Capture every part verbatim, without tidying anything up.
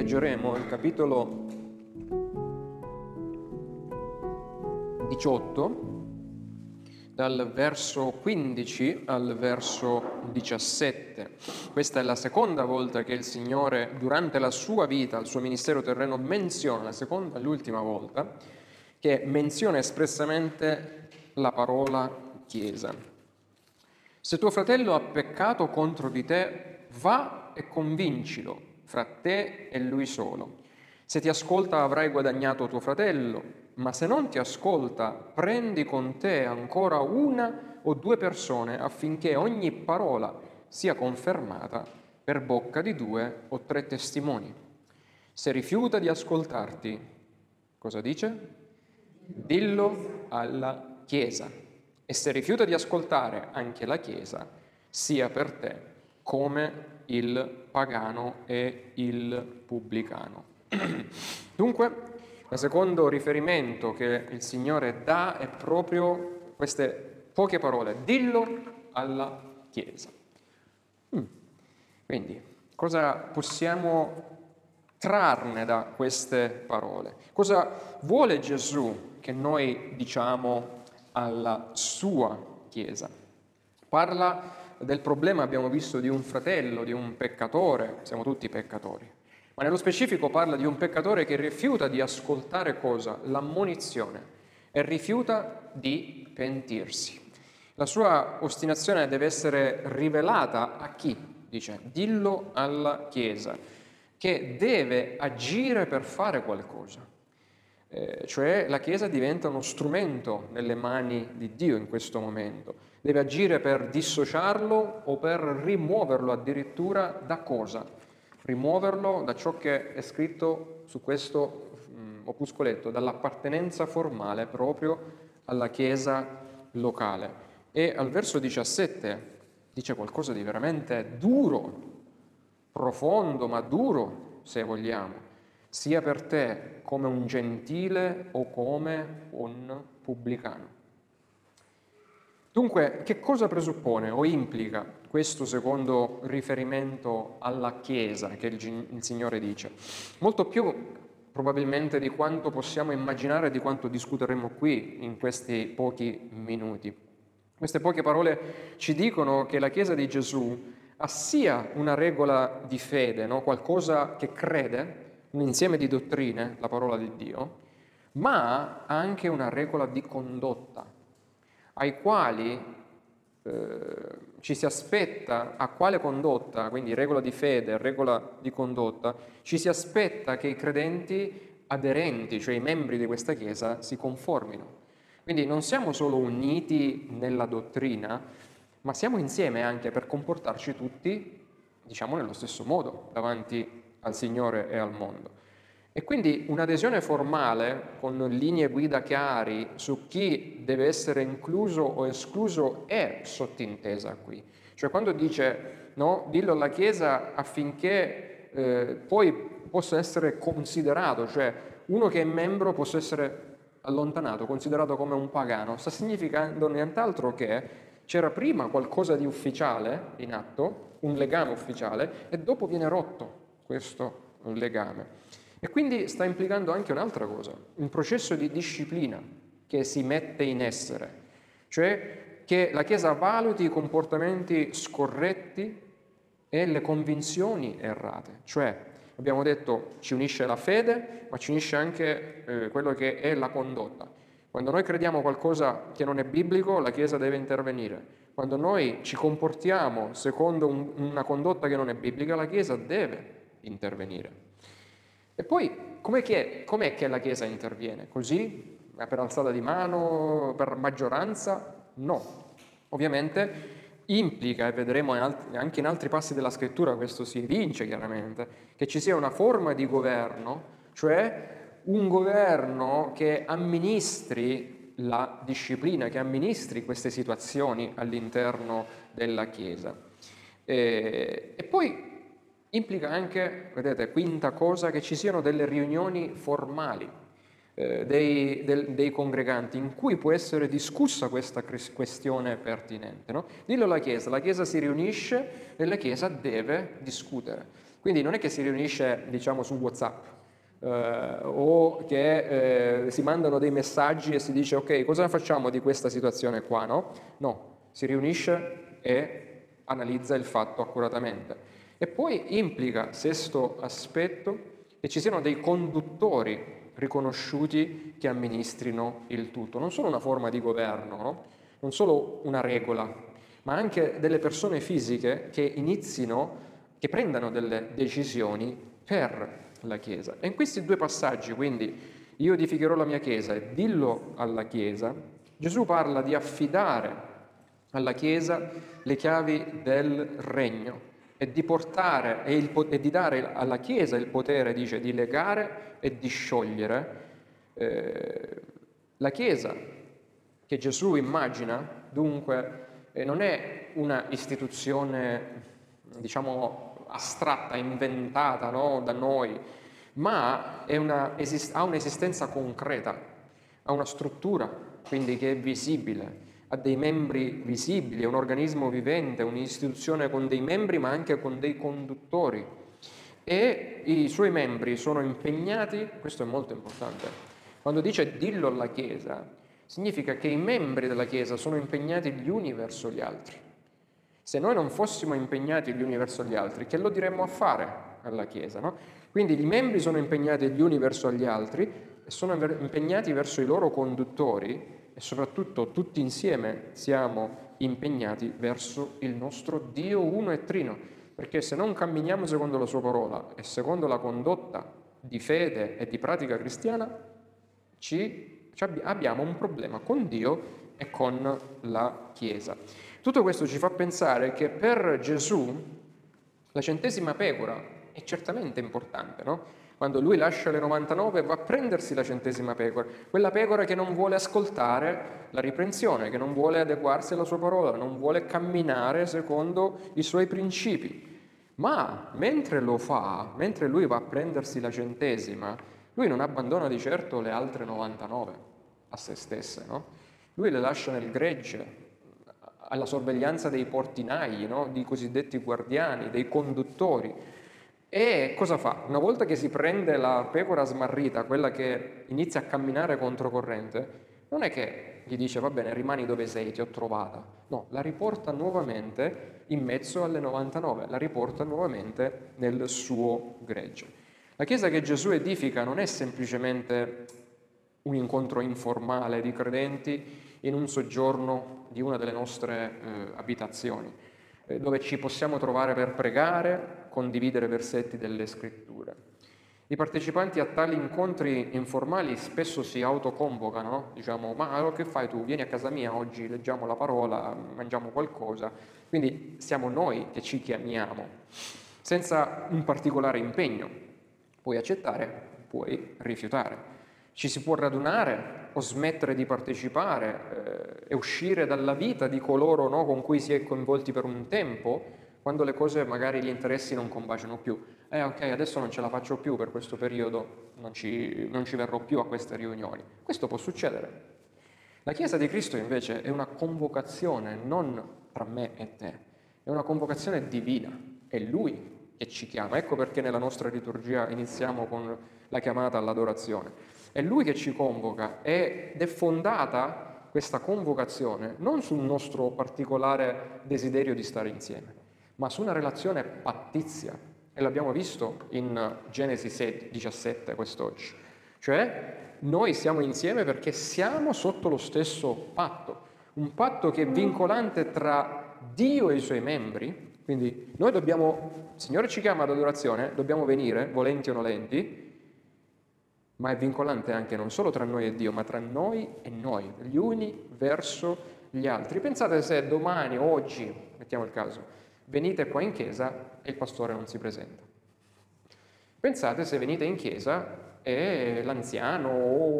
leggeremo il capitolo diciotto, dal verso quindici al verso diciassette. Questa è la seconda volta che il Signore, durante la sua vita, al suo ministero terreno, menziona, la seconda e l'ultima volta, che menziona espressamente la parola Chiesa. Se tuo fratello ha peccato contro di te, va e convincilo fra te e lui solo. Se ti ascolta avrai guadagnato tuo fratello, ma se non ti ascolta, prendi con te ancora una o due persone affinché ogni parola sia confermata per bocca di due o tre testimoni. Se rifiuta di ascoltarti, cosa dice? Dillo alla Chiesa. E se rifiuta di ascoltare anche la Chiesa, sia per te come il pagano e il pubblicano. Dunque, il secondo riferimento che il Signore dà è proprio queste poche parole: dillo alla Chiesa. Mm. Quindi, cosa possiamo trarne da queste parole? Cosa vuole Gesù che noi diciamo alla sua Chiesa? Parla del problema, abbiamo visto, di un fratello, di un peccatore, siamo tutti peccatori. Ma nello specifico parla di un peccatore che rifiuta di ascoltare cosa? L'ammonizione, e rifiuta di pentirsi. La sua ostinazione deve essere rivelata a chi? Dice, dillo alla Chiesa, che deve agire per fare qualcosa. Eh, cioè la Chiesa diventa uno strumento nelle mani di Dio in questo momento. Deve agire per dissociarlo o per rimuoverlo addirittura da cosa? Rimuoverlo da ciò che è scritto su questo mh, opuscoletto, dall'appartenenza formale proprio alla Chiesa locale. E al verso diciassette dice qualcosa di veramente duro, profondo, ma duro, se vogliamo. Sia per te come un gentile o come un pubblicano. Dunque, che cosa presuppone o implica questo secondo riferimento alla Chiesa che il, il Signore dice? Molto più probabilmente di quanto possiamo immaginare, di quanto discuteremo qui in questi pochi minuti. Queste poche parole ci dicono che la Chiesa di Gesù ha sia una regola di fede, no? Qualcosa che crede, un insieme di dottrine, la parola di Dio, ma ha anche una regola di condotta, ai quali eh, ci si aspetta, a quale condotta, quindi regola di fede, regola di condotta, ci si aspetta che i credenti aderenti, cioè i membri di questa Chiesa, si conformino. Quindi non siamo solo uniti nella dottrina, ma siamo insieme anche per comportarci tutti, diciamo, nello stesso modo davanti al Signore e al mondo. E quindi un'adesione formale con linee guida chiari su chi deve essere incluso o escluso è sottintesa qui. Cioè quando dice, no, dillo alla Chiesa affinché eh, poi possa essere considerato, cioè uno che è membro possa essere allontanato, considerato come un pagano, sta significando nient'altro che c'era prima qualcosa di ufficiale in atto, un legame ufficiale, e dopo viene rotto questo legame. E quindi sta implicando anche un'altra cosa, un processo di disciplina che si mette in essere, cioè che la Chiesa valuti i comportamenti scorretti e le convinzioni errate. Cioè, abbiamo detto, ci unisce la fede, ma ci unisce anche eh, quello che è la condotta. Quando noi crediamo qualcosa che non è biblico, la Chiesa deve intervenire. Quando noi ci comportiamo secondo un, una condotta che non è biblica, la Chiesa deve intervenire. E poi, com'è che, com'è che la Chiesa interviene? Così? Per alzata di mano? Per maggioranza? No. Ovviamente implica, e vedremo in altri, anche in altri passi della Scrittura questo si evince chiaramente, che ci sia una forma di governo, cioè un governo che amministri la disciplina, che amministri queste situazioni all'interno della Chiesa. E, e poi implica anche, vedete, quinta cosa, che ci siano delle riunioni formali eh, dei, del, dei congreganti in cui può essere discussa questa questione pertinente. No? Dillo alla Chiesa, la Chiesa si riunisce e la Chiesa deve discutere. Quindi non è che si riunisce, diciamo, su WhatsApp eh, o che eh, si mandano dei messaggi e si dice ok, cosa facciamo di questa situazione qua, no? No, si riunisce e analizza il fatto accuratamente. E poi implica, sesto aspetto, che ci siano dei conduttori riconosciuti che amministrino il tutto. Non solo una forma di governo, no? Non solo una regola, ma anche delle persone fisiche che inizino, che prendano delle decisioni per la Chiesa. E in questi due passaggi, quindi, io edificherò la mia Chiesa e dillo alla Chiesa, Gesù parla di affidare alla Chiesa le chiavi del regno e di portare e, il, e di dare alla Chiesa il potere, dice, di legare e di sciogliere. Eh, la Chiesa che Gesù immagina, dunque, eh, non è una istituzione, diciamo, astratta, inventata, no, da noi, ma è una, esist- ha un'esistenza concreta, ha una struttura, quindi che è visibile, ha dei membri visibili, è un organismo vivente, un'istituzione con dei membri ma anche con dei conduttori. E i suoi membri sono impegnati, questo è molto importante, quando dice dillo alla Chiesa, significa che i membri della Chiesa sono impegnati gli uni verso gli altri. Se noi non fossimo impegnati gli uni verso gli altri, che lo diremmo a fare alla Chiesa, no? Quindi i membri sono impegnati gli uni verso gli altri e sono impegnati verso i loro conduttori e soprattutto tutti insieme siamo impegnati verso il nostro Dio uno e trino, perché se non camminiamo secondo la sua parola e secondo la condotta di fede e di pratica cristiana, ci, ci abbiamo un problema con Dio e con la Chiesa. Tutto questo ci fa pensare che per Gesù la centesima pecora è certamente importante, no? Quando lui lascia le novantanove va a prendersi la centesima pecora, quella pecora che non vuole ascoltare la riprensione, che non vuole adeguarsi alla sua parola, non vuole camminare secondo i suoi principi. Ma mentre lo fa, mentre lui va a prendersi la centesima, lui non abbandona di certo le altre novantanove a se stesse, no? Lui le lascia nel gregge, alla sorveglianza dei portinai, no? Di cosiddetti guardiani, dei conduttori. E cosa fa? Una volta che si prende la pecora smarrita, quella che inizia a camminare controcorrente, non è che gli dice va bene, rimani dove sei, ti ho trovata. No, la riporta nuovamente in mezzo alle novantanove, la riporta nuovamente nel suo gregge. La Chiesa che Gesù edifica non è semplicemente un incontro informale di credenti in un soggiorno di una delle nostre eh, abitazioni, eh, dove ci possiamo trovare per pregare, condividere versetti delle scritture. I partecipanti a tali incontri informali spesso si autoconvocano, no? Diciamo, ma allora che fai tu? Vieni a casa mia oggi, leggiamo la parola, mangiamo qualcosa. Quindi siamo noi che ci chiamiamo, senza un particolare impegno. Puoi accettare, puoi rifiutare. Ci si può radunare o smettere di partecipare eh, e uscire dalla vita di coloro, no, con cui si è coinvolti per un tempo, quando le cose magari gli interessi non combaciano più. Eh ok, adesso non ce la faccio più per questo periodo, non ci, non ci verrò più a queste riunioni. Questo può succedere. La Chiesa di Cristo invece è una convocazione non tra me e te, è una convocazione divina, è Lui che ci chiama. Ecco perché nella nostra liturgia iniziamo con la chiamata all'adorazione. È Lui che ci convoca ed è fondata questa convocazione non sul nostro particolare desiderio di stare insieme, ma su una relazione pattizia. E l'abbiamo visto in Genesi diciassette quest'oggi. Cioè, noi siamo insieme perché siamo sotto lo stesso patto. Un patto che è vincolante tra Dio e i Suoi membri. Quindi noi dobbiamo, il Signore ci chiama ad adorazione, dobbiamo venire, volenti o nolenti, ma è vincolante anche non solo tra noi e Dio, ma tra noi e noi, gli uni verso gli altri. Pensate se domani o oggi, mettiamo il caso, venite qua in chiesa e il pastore non si presenta. Pensate se venite in chiesa e l'anziano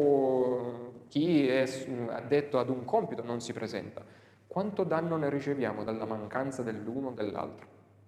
o chi è addetto ad un compito non si presenta. Quanto danno ne riceviamo dalla mancanza dell'uno o dell'altro?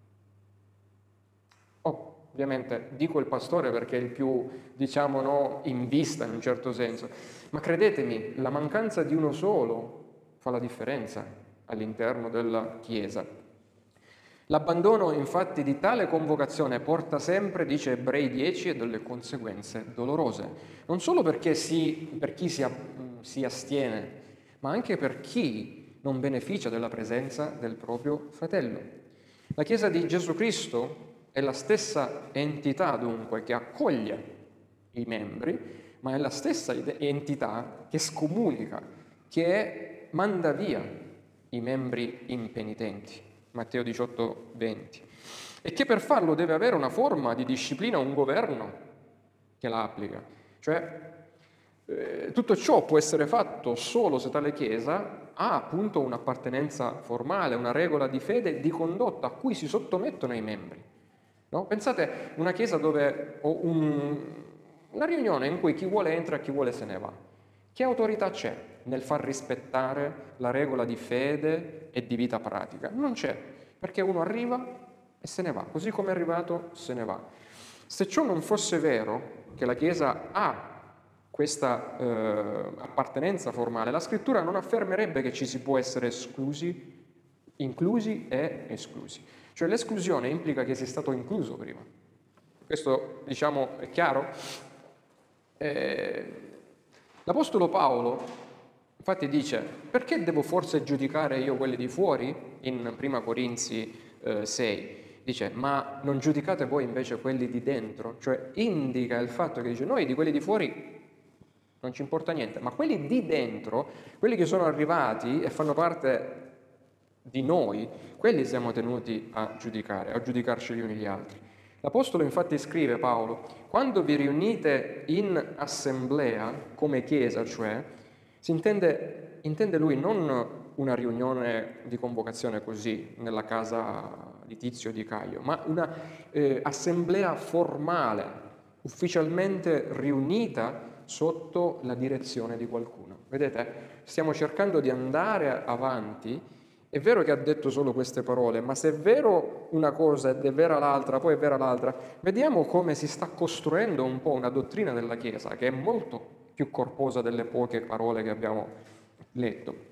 Oh, ovviamente dico il pastore perché è il più, diciamo, no, in vista in un certo senso, ma credetemi, la mancanza di uno solo fa la differenza all'interno della Chiesa. L'abbandono infatti di tale convocazione porta sempre, dice Ebrei dieci, a delle conseguenze dolorose, non solo perché si, per chi si, si astiene, ma anche per chi non beneficia della presenza del proprio fratello. La Chiesa di Gesù Cristo è la stessa entità dunque che accoglie i membri, ma è la stessa entità che scomunica, che manda via i membri impenitenti. Matteo diciotto, venti. E che per farlo deve avere una forma di disciplina, un governo che la applica. Cioè, eh, tutto ciò può essere fatto solo se tale Chiesa ha appunto un'appartenenza formale, una regola di fede e di condotta a cui si sottomettono i membri. No? Pensate una Chiesa dove o un, una riunione in cui chi vuole entra e chi vuole se ne va. Che autorità c'è nel far rispettare la regola di fede e di vita pratica? Non c'è, perché uno arriva e se ne va, così come è arrivato se ne va. Se ciò non fosse vero, che la Chiesa ha questa eh, appartenenza formale, la Scrittura non affermerebbe che ci si può essere esclusi, inclusi e esclusi. Cioè l'esclusione implica che sia stato incluso prima. Questo, diciamo, è chiaro? Eh, L'Apostolo Paolo, infatti, dice: perché devo forse giudicare io quelli di fuori? In prima Corinzi eh, sei. Dice: ma non giudicate voi invece quelli di dentro? Cioè indica il fatto che dice: noi di quelli di fuori non ci importa niente, ma quelli di dentro, quelli che sono arrivati e fanno parte di noi, quelli siamo tenuti a giudicare, a giudicarci gli uni gli altri. L'Apostolo infatti scrive, Paolo: quando vi riunite in assemblea, come Chiesa, cioè, si intende, intende lui non una riunione di convocazione così, nella casa di Tizio o di Caio, ma una eh, assemblea formale, ufficialmente riunita sotto la direzione di qualcuno. Vedete, stiamo cercando di andare avanti. È vero che ha detto solo queste parole, ma se è vero una cosa ed è vera l'altra, poi è vera l'altra, vediamo come si sta costruendo un po' una dottrina della Chiesa che è molto più corposa delle poche parole che abbiamo letto.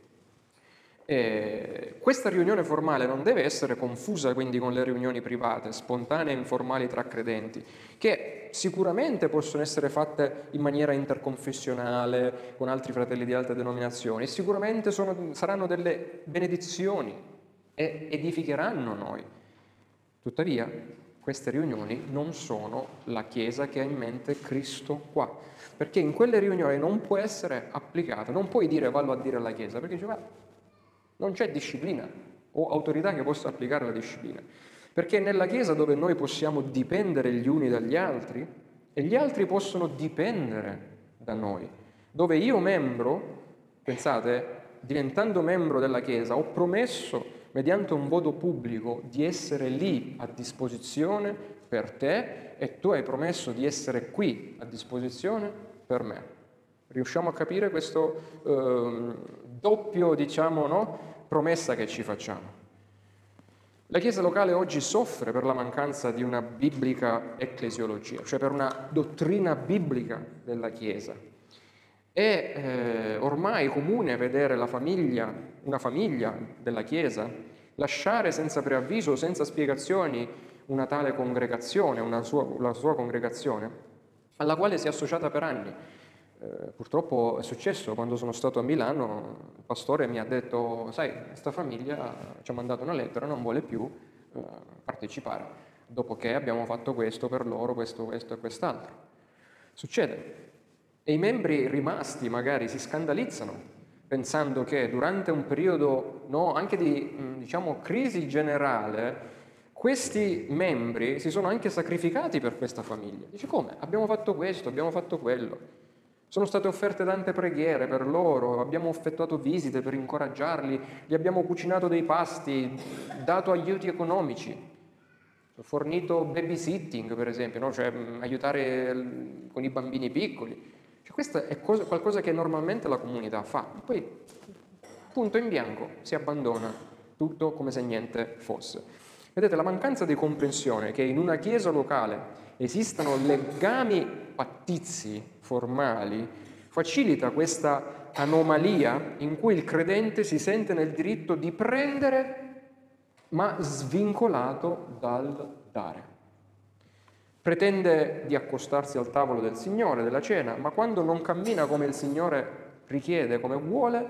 E questa riunione formale non deve essere confusa quindi con le riunioni private, spontanee e informali tra credenti, che sicuramente possono essere fatte in maniera interconfessionale con altri fratelli di altre denominazioni, e sicuramente sono, saranno delle benedizioni e edificheranno noi. Tuttavia, queste riunioni non sono la Chiesa che ha in mente Cristo qua, perché in quelle riunioni non può essere applicata, non puoi dire vallo a dire alla Chiesa, perché dice, ma non c'è disciplina o autorità che possa applicare la disciplina, perché nella Chiesa dove noi possiamo dipendere gli uni dagli altri e gli altri possono dipendere da noi, dove io membro, pensate, diventando membro della Chiesa, ho promesso mediante un voto pubblico di essere lì a disposizione per te e tu hai promesso di essere qui a disposizione per me. Riusciamo a capire questo eh, doppio, diciamo, no? promessa che ci facciamo. La Chiesa locale oggi soffre per la mancanza di una biblica ecclesiologia, cioè per una dottrina biblica della Chiesa. È eh, ormai comune vedere la famiglia, una famiglia della Chiesa, lasciare senza preavviso, senza spiegazioni, una tale congregazione, una sua, la sua congregazione, alla quale si è associata per anni. Eh, purtroppo è successo quando sono stato a Milano, il pastore mi ha detto: sai, questa famiglia ci ha mandato una lettera, non vuole più eh, partecipare, dopo che abbiamo fatto questo per loro, questo, questo e quest'altro. Succede. E i membri rimasti magari si scandalizzano, pensando che durante un periodo no, anche di diciamo, crisi generale, questi membri si sono anche sacrificati per questa famiglia. Dice: come? Abbiamo fatto questo, abbiamo fatto quello. Sono state offerte tante preghiere per loro, abbiamo effettuato visite per incoraggiarli, gli abbiamo cucinato dei pasti, dato aiuti economici, fornito babysitting per esempio, no? Cioè aiutare con i bambini piccoli. Cioè, questo è cosa, qualcosa che normalmente la comunità fa. Poi, punto in bianco, si abbandona tutto come se niente fosse. Vedete, la mancanza di comprensione che in una chiesa locale esistano legami pattizi formali facilita questa anomalia in cui il credente si sente nel diritto di prendere ma svincolato dal dare. Pretende di accostarsi al tavolo del Signore, della cena, ma quando non cammina come il Signore richiede, come vuole,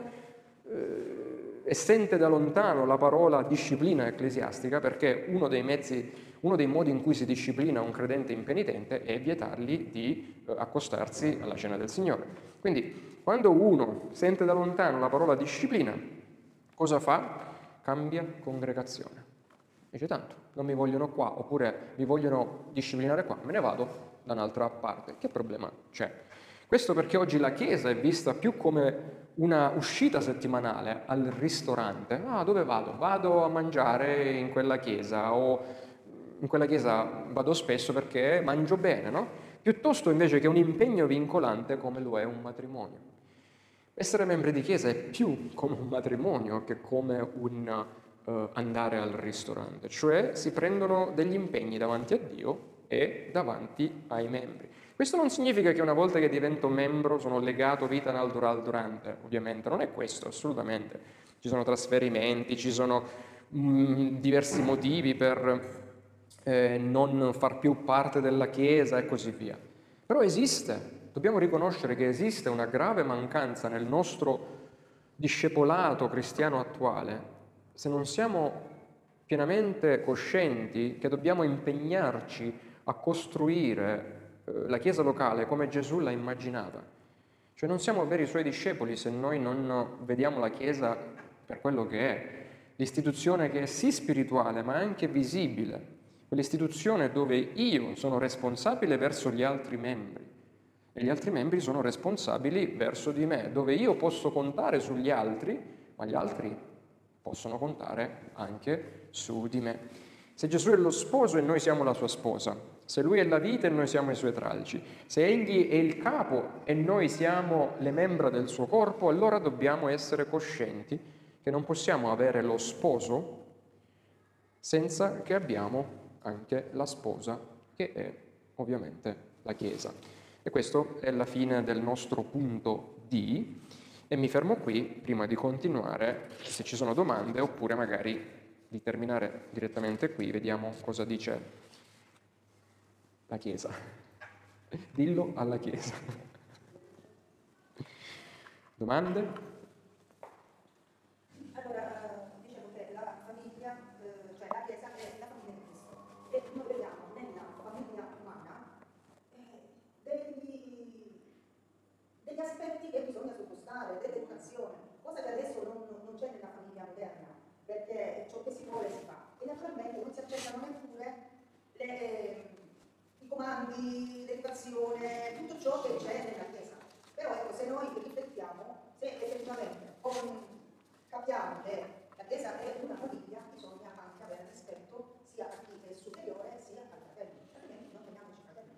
eh, e sente da lontano la parola disciplina ecclesiastica, perché uno dei mezzi, uno dei modi in cui si disciplina un credente impenitente è vietargli di eh, accostarsi alla cena del Signore. Quindi, quando uno sente da lontano la parola disciplina, cosa fa? Cambia congregazione. Dice tanto, non mi vogliono qua, oppure mi vogliono disciplinare qua, me ne vado da un'altra parte. Che problema c'è? Questo perché oggi la Chiesa è vista più come una uscita settimanale al ristorante. Ah, dove vado? Vado a mangiare in quella chiesa, o in quella chiesa vado spesso perché mangio bene, no? Piuttosto invece che un impegno vincolante come lo è un matrimonio. Essere membri di chiesa è più come un matrimonio che come un uh, andare al ristorante, cioè si prendono degli impegni davanti a Dio e davanti ai membri. Questo non significa che una volta che divento membro sono legato vita natural durante, ovviamente, non è questo, assolutamente. Ci sono trasferimenti, ci sono mh, diversi motivi per eh, non far più parte della Chiesa e così via. Però esiste, dobbiamo riconoscere che esiste una grave mancanza nel nostro discepolato cristiano attuale se non siamo pienamente coscienti che dobbiamo impegnarci a costruire la Chiesa locale come Gesù la immaginava. Cioè non siamo veri suoi discepoli se noi non vediamo la Chiesa per quello che è, l'istituzione che è sì spirituale ma anche visibile, quell'istituzione dove io sono responsabile verso gli altri membri e gli altri membri sono responsabili verso di me, dove io posso contare sugli altri, ma gli altri possono contare anche su di me. Se Gesù è lo sposo e noi siamo la sua sposa, se Lui è la vita e noi siamo i suoi tralci, se Egli è il capo e noi siamo le membra del suo corpo, allora dobbiamo essere coscienti che non possiamo avere lo sposo senza che abbiamo anche la sposa, che è ovviamente la Chiesa. E questo è la fine del nostro punto D, e mi fermo qui prima di continuare, se ci sono domande, oppure magari di terminare direttamente qui, vediamo cosa dice la Chiesa. Dillo alla Chiesa. Domande? Allora, dicevo che la famiglia, eh, cioè la Chiesa è la famiglia di Cristo, e noi vediamo nella famiglia umana eh, degli, degli aspetti che bisogna sottostare, dell'educazione, cosa che adesso non, non c'è nella famiglia moderna, perché ciò che si vuole si fa. E naturalmente non si accettano neppure le, i comandi, l'educazione, tutto ciò che c'è nella Chiesa. Però ecco, se noi riflettiamo, se effettivamente con, capiamo che la Chiesa è una famiglia, bisogna anche avere rispetto sia a chi è superiore sia ai fratelli, altrimenti non chiamiamoci fratelli.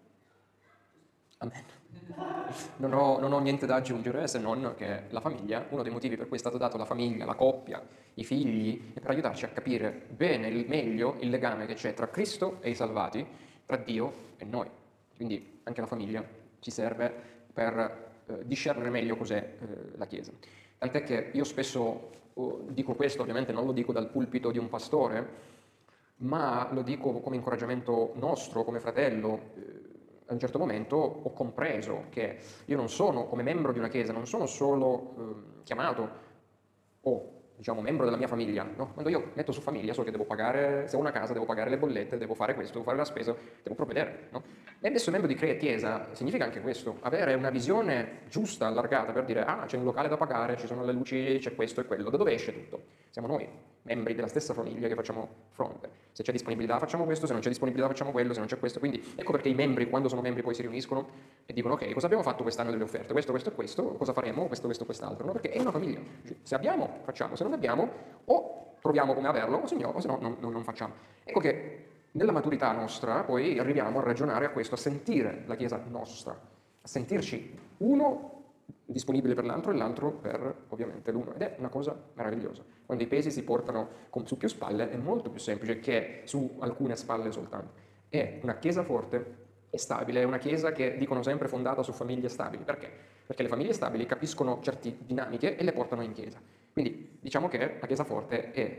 Amen. Non ho, non ho niente da aggiungere se non che la famiglia, uno dei motivi per cui è stato dato la famiglia, la coppia, i figli, è per aiutarci a capire bene, il meglio, il legame che c'è tra Cristo e i salvati, tra Dio e noi. Quindi anche la famiglia ci serve per eh, discernere meglio cos'è eh, la Chiesa. Tant'è che io spesso oh, dico questo, ovviamente non lo dico dal pulpito di un pastore, ma lo dico come incoraggiamento nostro, come fratello. Eh, a un certo momento ho compreso che io non sono, come membro di una Chiesa, non sono solo eh, chiamato o diciamo membro della mia famiglia, no? Quando io metto su famiglia so che devo pagare, se ho una casa devo pagare le bollette, devo fare questo, devo fare la spesa, devo provvedere, no? E adesso membro di Chiesa significa anche questo, avere una visione giusta, allargata, per dire ah c'è un locale da pagare, ci sono le luci, c'è questo e quello, da dove esce tutto? Siamo noi, membri della stessa famiglia, che facciamo fronte. Se c'è disponibilità facciamo questo, se non c'è disponibilità facciamo quello, se non c'è questo. Quindi ecco perché i membri, quando sono membri, poi si riuniscono e dicono ok, cosa abbiamo fatto quest'anno delle offerte? Questo, questo e questo, cosa faremo? Questo, questo e quest'altro. No? Perché è una famiglia. Se abbiamo, facciamo. Se non abbiamo, o proviamo come averlo, o se no, o se no non, non, non facciamo. Ecco che nella maturità nostra poi arriviamo a ragionare a questo, a sentire la Chiesa nostra, a sentirci uno disponibile per l'altro e l'altro per ovviamente l'uno, ed è una cosa meravigliosa. Quando i pesi si portano con, su più spalle è molto più semplice che su alcune spalle soltanto. È una Chiesa forte e stabile, è una Chiesa che dicono sempre fondata su famiglie stabili. Perché? Perché le famiglie stabili capiscono certe dinamiche e le portano in Chiesa. Quindi diciamo che la Chiesa forte è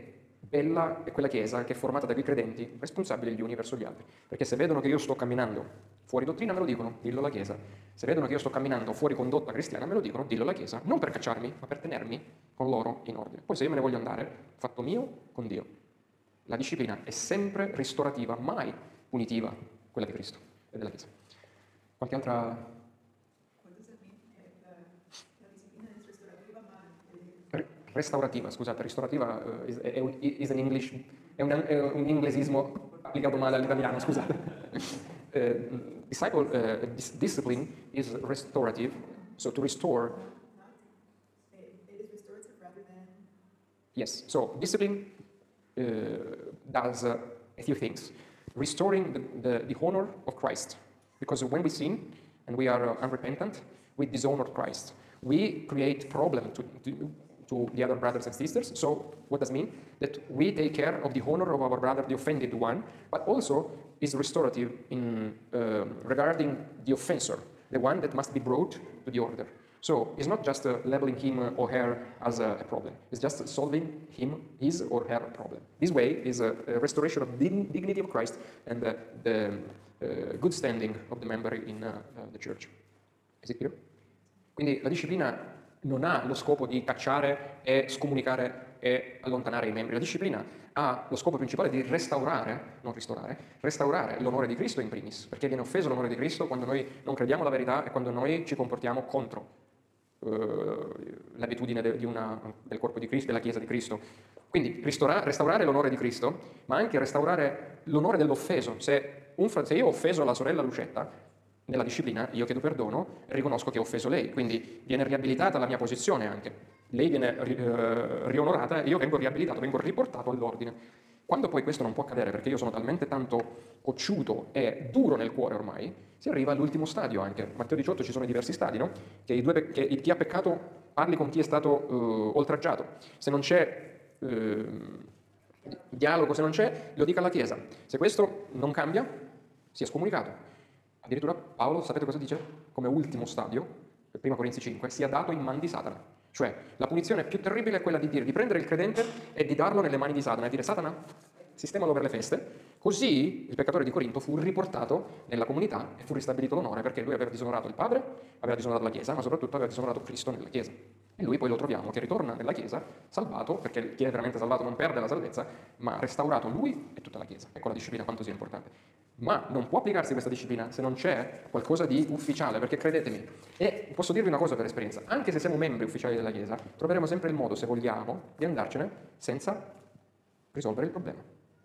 bella è quella Chiesa che è formata da quei credenti responsabili gli uni verso gli altri. Perché se vedono che io sto camminando fuori dottrina me lo dicono, dillo alla Chiesa. Se vedono che io sto camminando fuori condotta cristiana me lo dicono, dillo alla Chiesa. Non per cacciarmi, ma per tenermi con loro in ordine. Poi se io me ne voglio andare, fatto mio con Dio. La disciplina è sempre ristorativa, mai punitiva, quella di Cristo e della Chiesa. Qualche altra... Restaurativa, scusate, restaurativa uh, is, è, un, is an English, è, un, è un inglesismo applicato male all'italiano, scusate. uh, disciple, uh, dis, discipline is restorative, so to restore. It is restorative rather than... Yes, so discipline uh, does uh, a few things. Restoring the, the, the honor of Christ, because when we sin and we are uh, unrepentant, we dishonor Christ. We create problem to, to to the other brothers and sisters. So what does it mean? That we take care of the honor of our brother, the offended one, but also is restorative in uh, regarding the offensor, the one that must be brought to the order. So it's not just uh, labeling him or her as a, a problem. It's just solving him, his or her problem. This way is a, a restoration of the dignity of Christ and the, the uh, good standing of the member in uh, uh, the church. Is it clear? Quindi la disciplina non ha lo scopo di cacciare e scomunicare e allontanare i membri. La disciplina ha lo scopo principale di restaurare, non ristorare, restaurare l'onore di Cristo in primis, perché viene offeso l'onore di Cristo quando noi non crediamo la verità e quando noi ci comportiamo contro uh, l'abitudine de, di una, del corpo di Cristo, della Chiesa di Cristo. Quindi restaurare l'onore di Cristo, ma anche restaurare l'onore dell'offeso. Se, un, se io ho offeso la sorella Lucetta, nella disciplina io chiedo perdono e riconosco che ho offeso lei, quindi viene riabilitata la mia posizione anche. Lei viene eh, rionorata e io vengo riabilitato, vengo riportato all'ordine. Quando poi questo non può accadere, perché io sono talmente tanto cocciuto e duro nel cuore ormai, si arriva all'ultimo stadio anche. Matteo diciotto ci sono diversi stadi, no? Che, i due, che chi ha peccato parli con chi è stato eh, oltraggiato. Se non c'è eh, dialogo, se non c'è, lo dica alla Chiesa. Se questo non cambia, si è scomunicato. Addirittura Paolo, sapete cosa dice? Come ultimo stadio, prima Corinzi cinque, sia dato in man di Satana. Cioè, la punizione più terribile è quella di dire, di prendere il credente e di darlo nelle mani di Satana e dire Satana, sistemalo per le feste. Così il peccatore di Corinto fu riportato nella comunità e fu ristabilito l'onore perché lui aveva disonorato il padre, aveva disonorato la Chiesa, ma soprattutto aveva disonorato Cristo nella Chiesa. E lui poi lo troviamo che ritorna nella Chiesa salvato, perché chi è veramente salvato non perde la salvezza, ma restaurato lui e tutta la Chiesa. Ecco la disciplina quanto sia importante. Ma non può applicarsi questa disciplina se non c'è qualcosa di ufficiale, perché credetemi, e posso dirvi una cosa per esperienza, anche se siamo membri ufficiali della Chiesa, troveremo sempre il modo, se vogliamo, di andarcene senza risolvere il problema.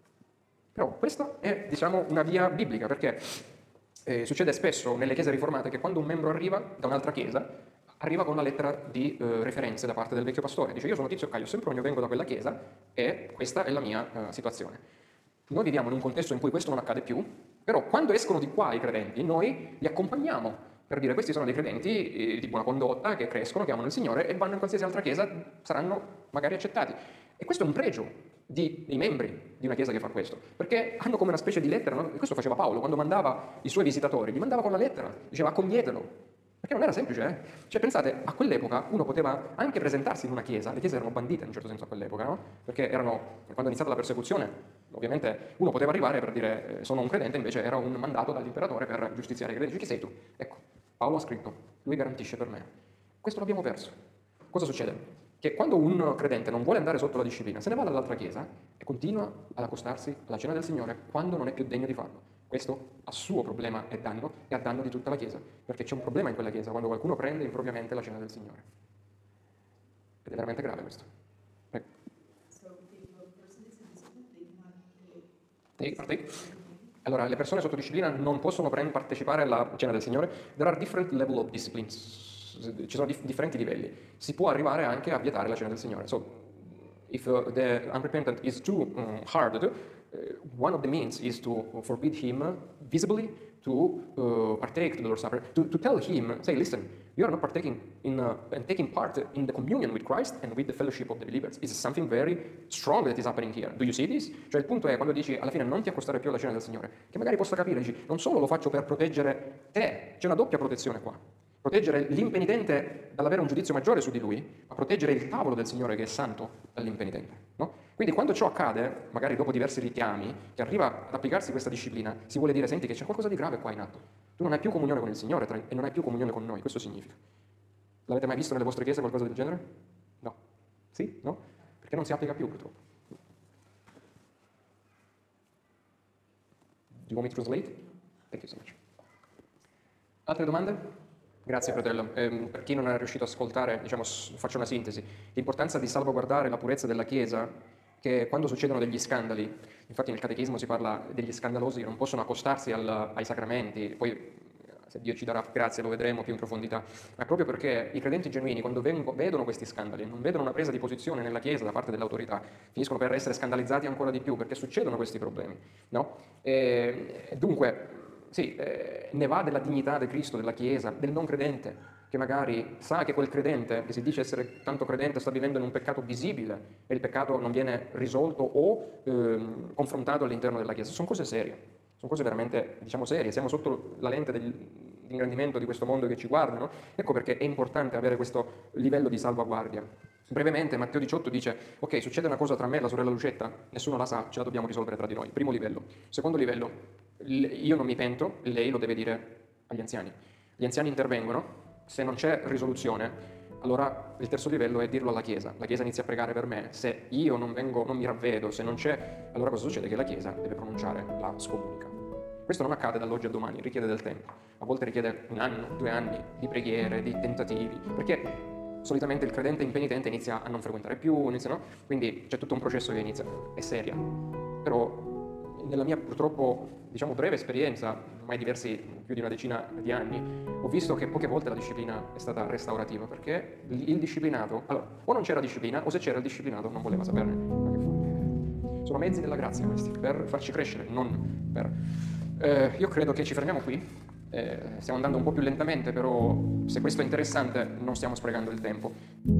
Però questa è, diciamo, una via biblica, perché eh, succede spesso nelle chiese riformate che quando un membro arriva da un'altra chiesa, arriva con la lettera di eh, referenze da parte del vecchio pastore. Dice, io sono Tizio Caio Sempronio, vengo da quella chiesa e questa è la mia eh, situazione. Noi viviamo in un contesto in cui questo non accade più, però quando escono di qua i credenti, noi li accompagniamo per dire questi sono dei credenti eh, di buona condotta, che crescono, che amano il Signore e vanno in qualsiasi altra chiesa, saranno magari accettati. E questo è un pregio di, dei membri di una chiesa che fa questo, perché hanno come una specie di lettera, no? E questo faceva Paolo, quando mandava i suoi visitatori, li mandava con la lettera, diceva accoglietelo. Perché non era semplice, eh? Cioè pensate, a quell'epoca uno poteva anche presentarsi in una chiesa, le chiese erano bandite in un certo senso a quell'epoca, no? Perché erano, quando è iniziata la persecuzione, ovviamente uno poteva arrivare per dire eh, sono un credente, invece era un mandato dall'imperatore per giustiziare i credenti. Chi sei tu? Ecco, Paolo ha scritto, lui garantisce per me. Questo l'abbiamo perso. Cosa succede? Che quando un credente non vuole andare sotto la disciplina, se ne va dall'altra chiesa e continua ad accostarsi alla cena del Signore quando non è più degno di farlo. Questo ha suo problema e danno e a danno di tutta la Chiesa, perché c'è un problema in quella Chiesa quando qualcuno prende impropriamente la cena del Signore. Ed è veramente grave questo. Prego. Take, partake. Allora, le persone sotto disciplina non possono prend- partecipare alla cena del Signore. There are different level of disciplines. Ci sono dif- differenti livelli. Si può arrivare anche a vietare la cena del Signore. So, if uh, the unrepentant is too um, hard, Uh, one of the means is to forbid him visibly to uh, partake the Lord's Supper, to, to tell him, say, listen, you are not partaking in uh, and taking part in the communion with Christ and with the fellowship of the believers. It's something very strong that is happening here. Do you see this? Cioè il punto è quando dici alla fine non ti accostare più alla cena del Signore, che magari possa capire, dici, non solo lo faccio per proteggere te, c'è una doppia protezione qua. Proteggere l'impenitente dall'avere un giudizio maggiore su di lui, ma proteggere il tavolo del Signore che è santo dall'impenitente, no? Quindi quando ciò accade, magari dopo diversi richiami, che arriva ad applicarsi questa disciplina, si vuole dire, senti che c'è qualcosa di grave qua in atto. Tu non hai più comunione con il Signore tra- e non hai più comunione con noi, questo significa. L'avete mai visto nelle vostre chiese qualcosa del genere? No. Sì? No? Perché non si applica più purtroppo. Do you want me to translate? Thank you so much. Altre domande? Grazie fratello. Ehm, per chi non è riuscito ad ascoltare, diciamo, s- faccio una sintesi. L'importanza di salvaguardare la purezza della Chiesa, che quando succedono degli scandali, infatti nel catechismo si parla degli scandalosi che non possono accostarsi al- ai sacramenti, poi se Dio ci darà grazia lo vedremo più in profondità, ma proprio perché i credenti genuini quando vengo- vedono questi scandali, non vedono una presa di posizione nella Chiesa da parte dell'autorità, finiscono per essere scandalizzati ancora di più perché succedono questi problemi, no? E, dunque, sì, eh, ne va della dignità del Cristo, della Chiesa, del non credente, che magari sa che quel credente, che si dice essere tanto credente, sta vivendo in un peccato visibile e il peccato non viene risolto o ehm, confrontato all'interno della Chiesa. Sono cose serie. Sono cose veramente, diciamo, serie, siamo sotto la lente dell'ingrandimento di questo mondo che ci guarda, no? Ecco perché è importante avere questo livello di salvaguardia. Brevemente, Matteo diciotto dice, ok, succede una cosa tra me e la sorella Lucetta, nessuno la sa, ce la dobbiamo risolvere tra di noi. Primo livello. Secondo livello, io non mi pento, lei lo deve dire agli anziani. Gli anziani intervengono, se non c'è risoluzione, allora il terzo livello è dirlo alla Chiesa. La Chiesa inizia a pregare per me. Se io non vengo, non mi ravvedo, se non c'è, allora cosa succede? Che la Chiesa deve pronunciare la scomunica. Questo non accade dall'oggi al domani, richiede del tempo. A volte richiede un anno, due anni di preghiere, di tentativi, perché solitamente il credente impenitente inizia a non frequentare più, inizia, no? Quindi c'è tutto un processo che inizia, è seria. Però nella mia purtroppo, diciamo, breve esperienza, ormai diversi, più di una decina di anni, ho visto che poche volte la disciplina è stata restaurativa, perché il disciplinato, allora, o non c'era disciplina, o se c'era il disciplinato non voleva saperne a che fare. Sono mezzi della grazia questi, per farci crescere, non per... Eh, io credo che ci fermiamo qui, eh, stiamo andando un po' più lentamente, però se questo è interessante non stiamo sprecando il tempo.